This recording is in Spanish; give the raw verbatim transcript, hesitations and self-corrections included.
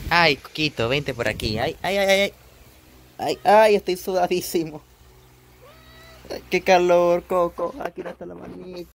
Ay, Coquito, vente por aquí. Ay, ay, ay, ay. Ay, ay, estoy sudadísimo. Ay, qué calor, Coco. Aquí no está la manita.